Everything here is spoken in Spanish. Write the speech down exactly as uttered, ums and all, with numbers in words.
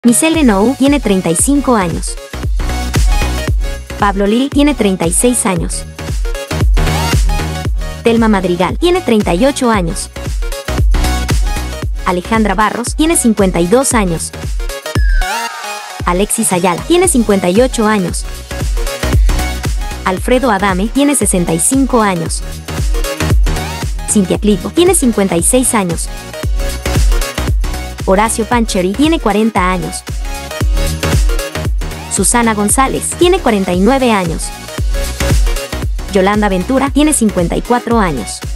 Michelle Nou tiene treinta y cinco años. Pablo Lil tiene treinta y seis años. Telma Madrigal tiene treinta y ocho años. Alejandra Barros tiene cincuenta y dos años. Alexis Ayala tiene cincuenta y ocho años. Alfredo Adame tiene sesenta y cinco años. Cintia Clitbo tiene cincuenta y seis años. Horacio Pancheri tiene cuarenta años. Susana González tiene cuarenta y nueve años. Yolanda Ventura tiene cincuenta y cuatro años.